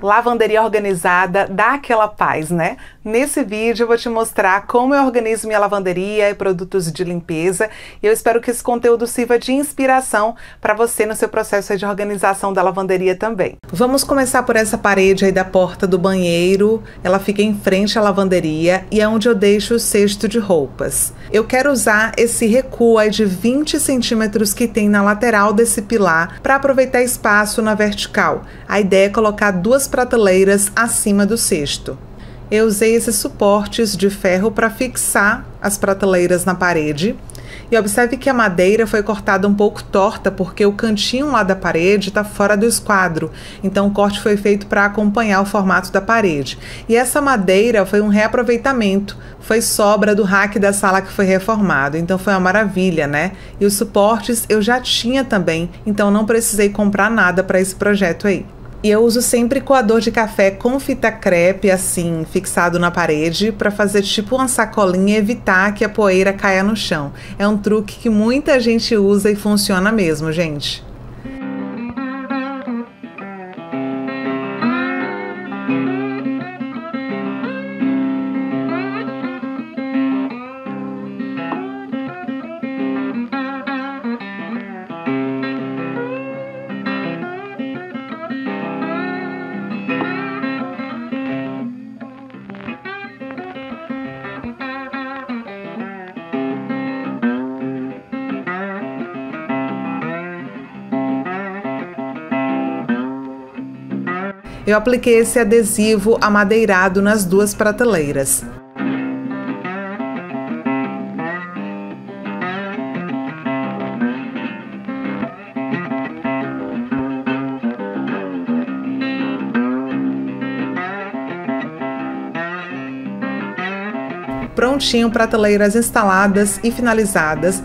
Lavanderia organizada dá aquela paz, né? Nesse vídeo eu vou te mostrar como eu organizo minha lavanderia e produtos de limpeza e eu espero que esse conteúdo sirva de inspiração para você no seu processo de organização da lavanderia também. Vamos começar por essa parede aí da porta do banheiro. Ela fica em frente à lavanderia e é onde eu deixo o cesto de roupas. Eu quero usar esse recuo aí de 20 centímetros que tem na lateral desse pilar para aproveitar espaço na vertical. A ideia é colocar duas prateleiras acima do cesto. Eu usei esses suportes de ferro para fixar as prateleiras na parede. E observe que a madeira foi cortada um pouco torta porque o cantinho lá da parede está fora do esquadro. Então o corte foi feito para acompanhar o formato da parede. E essa madeira foi um reaproveitamento. Foi sobra do rack da sala que foi reformado. Então foi uma maravilha, né? E os suportes eu já tinha também. Então não precisei comprar nada para esse projeto aí. E eu uso sempre coador de café com fita crepe, assim, fixado na parede, para fazer tipo uma sacolinha e evitar que a poeira caia no chão. É um truque que muita gente usa e funciona mesmo, gente. Eu apliquei esse adesivo amadeirado nas duas prateleiras. Prontinho, prateleiras instaladas e finalizadas.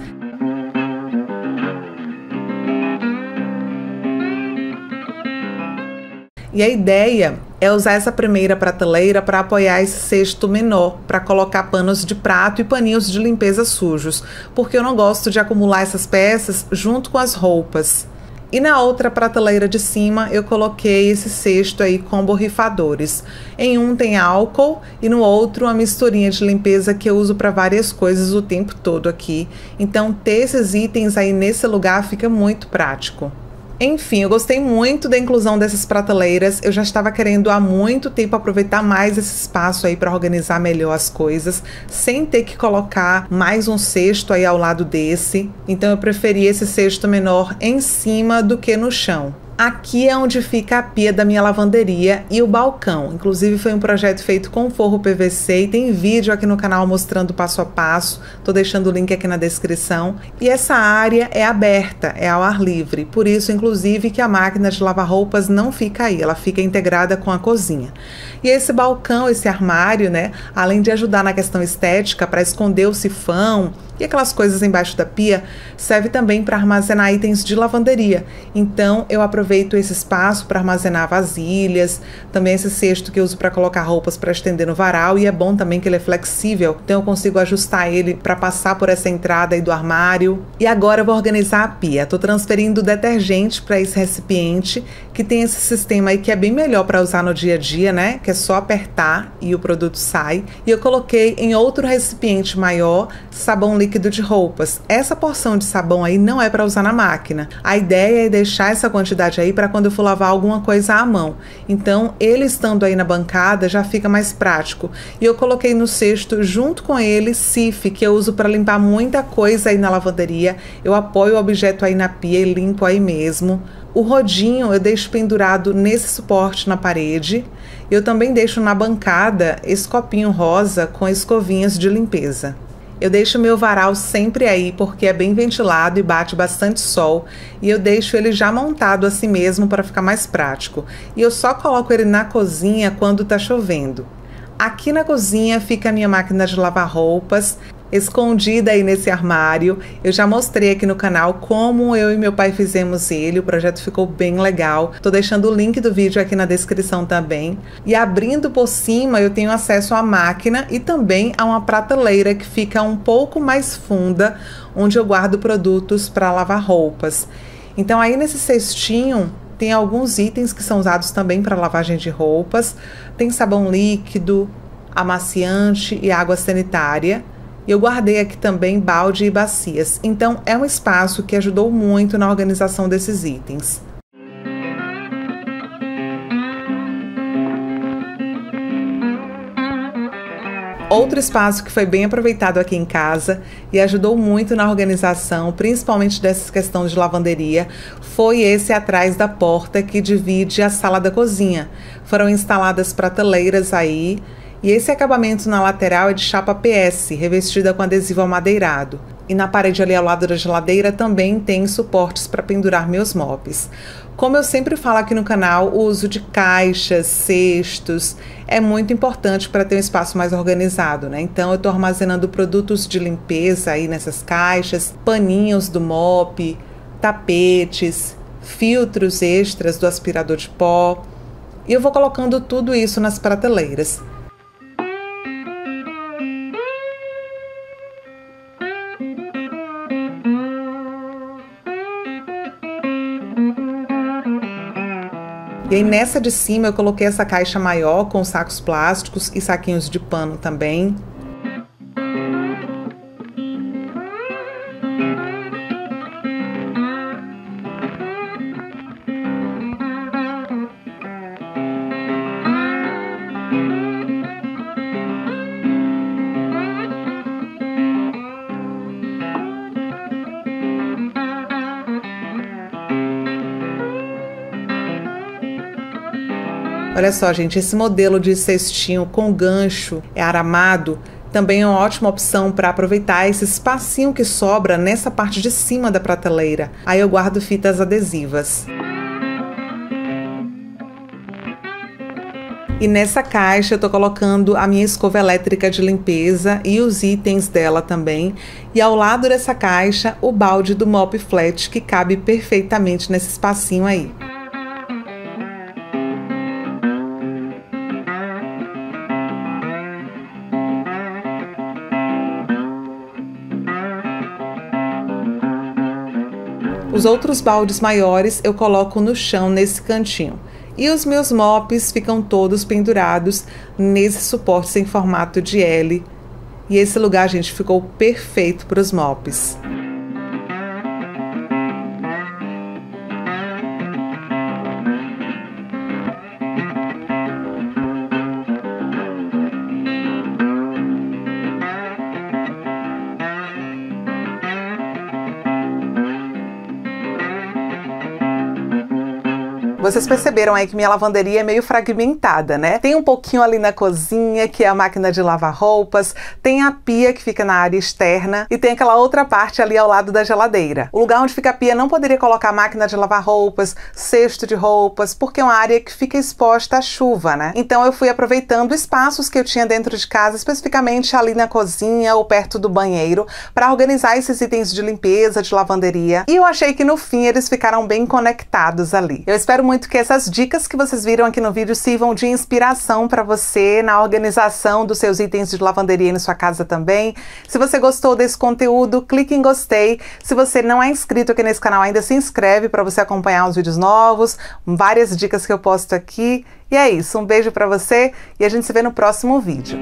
E a ideia é usar essa primeira prateleira para apoiar esse cesto menor, para colocar panos de prato e paninhos de limpeza sujos, porque eu não gosto de acumular essas peças junto com as roupas. E na outra prateleira de cima eu coloquei esse cesto aí com borrifadores. Em um tem álcool e no outro uma misturinha de limpeza que eu uso para várias coisas o tempo todo aqui. Então ter esses itens aí nesse lugar fica muito prático. Enfim, eu gostei muito da inclusão dessas prateleiras. Eu já estava querendo há muito tempo aproveitar mais esse espaço aí para organizar melhor as coisas, sem ter que colocar mais um cesto aí ao lado desse. Então eu preferi esse cesto menor em cima do que no chão. Aqui é onde fica a pia da minha lavanderia e o balcão. Inclusive foi um projeto feito com forro PVC e tem vídeo aqui no canal mostrando passo a passo. Tô deixando o link aqui na descrição. E essa área é aberta, é ao ar livre. Por isso, inclusive, que a máquina de lavar roupas não fica aí, ela fica integrada com a cozinha. E esse balcão, esse armário, né, além de ajudar na questão estética, para esconder o sifão e aquelas coisas embaixo da pia, serve também para armazenar itens de lavanderia. Então eu aproveito esse espaço para armazenar vasilhas, também esse cesto que eu uso para colocar roupas para estender no varal, e é bom também que ele é flexível, então eu consigo ajustar ele para passar por essa entrada aí do armário. E agora eu vou organizar a pia. Estou transferindo o detergente para esse recipiente, que tem esse sistema aí que é bem melhor para usar no dia a dia, né? Que é só apertar e o produto sai. E eu coloquei em outro recipiente maior sabão líquido de roupas. Essa porção de sabão aí não é para usar na máquina. A ideia é deixar essa quantidade aí para quando eu for lavar alguma coisa à mão. Então, ele estando aí na bancada já fica mais prático. E eu coloquei no cesto junto com ele Cif, que eu uso para limpar muita coisa aí na lavanderia. Eu apoio o objeto aí na pia e limpo aí mesmo. O rodinho eu deixo pendurado nesse suporte na parede. Eu também deixo na bancada esse copinho rosa com escovinhas de limpeza. Eu deixo meu varal sempre aí porque é bem ventilado e bate bastante sol, e eu deixo ele já montado assim mesmo para ficar mais prático. E eu só coloco ele na cozinha quando tá chovendo. Aqui na cozinha fica a minha máquina de lavar roupas, escondida aí nesse armário. Eu já mostrei aqui no canal como eu e meu pai fizemos ele, o projeto ficou bem legal. Tô deixando o link do vídeo aqui na descrição também. E abrindo por cima eu tenho acesso à máquina e também a uma prateleira que fica um pouco mais funda, onde eu guardo produtos para lavar roupas. Então aí nesse cestinho tem alguns itens que são usados também para lavagem de roupas. Tem sabão líquido, amaciante e água sanitária. E eu guardei aqui também balde e bacias. Então, é um espaço que ajudou muito na organização desses itens. Outro espaço que foi bem aproveitado aqui em casa e ajudou muito na organização, principalmente dessa questão de lavanderia, foi esse atrás da porta que divide a sala da cozinha. Foram instaladas prateleiras aí e esse acabamento na lateral é de chapa PS, revestida com adesivo amadeirado. E na parede ali ao lado da geladeira também tem suportes para pendurar meus mops. Como eu sempre falo aqui no canal, o uso de caixas, cestos é muito importante para ter um espaço mais organizado, né? Então eu estou armazenando produtos de limpeza aí nessas caixas, paninhos do mop, tapetes, filtros extras do aspirador de pó. E eu vou colocando tudo isso nas prateleiras. E aí nessa de cima eu coloquei essa caixa maior com sacos plásticos e saquinhos de pano também. Olha só, gente, esse modelo de cestinho com gancho aramado também é uma ótima opção para aproveitar esse espacinho que sobra nessa parte de cima da prateleira. Aí eu guardo fitas adesivas. E nessa caixa eu tô colocando a minha escova elétrica de limpeza e os itens dela também. E ao lado dessa caixa, o balde do mop flat, que cabe perfeitamente nesse espacinho aí. Os outros baldes maiores eu coloco no chão nesse cantinho. E os meus mops ficam todos pendurados nesse suporte em formato de L. E esse lugar, gente, ficou perfeito para os mops. Vocês perceberam aí que minha lavanderia é meio fragmentada, né? Tem um pouquinho ali na cozinha, que é a máquina de lavar roupas, tem a pia que fica na área externa e tem aquela outra parte ali ao lado da geladeira. O lugar onde fica a pia não poderia colocar máquina de lavar roupas, cesto de roupas, porque é uma área que fica exposta à chuva, né? Então eu fui aproveitando espaços que eu tinha dentro de casa, especificamente ali na cozinha ou perto do banheiro, para organizar esses itens de limpeza, de lavanderia. E eu achei que no fim eles ficaram bem conectados ali. Eu espero muito que essas dicas que vocês viram aqui no vídeo sirvam de inspiração para você na organização dos seus itens de lavanderia na sua casa também. Se você gostou desse conteúdo, clique em gostei. Se você não é inscrito aqui nesse canal ainda, se inscreve para você acompanhar os vídeos novos, várias dicas que eu posto aqui. E é isso, um beijo para você e a gente se vê no próximo vídeo.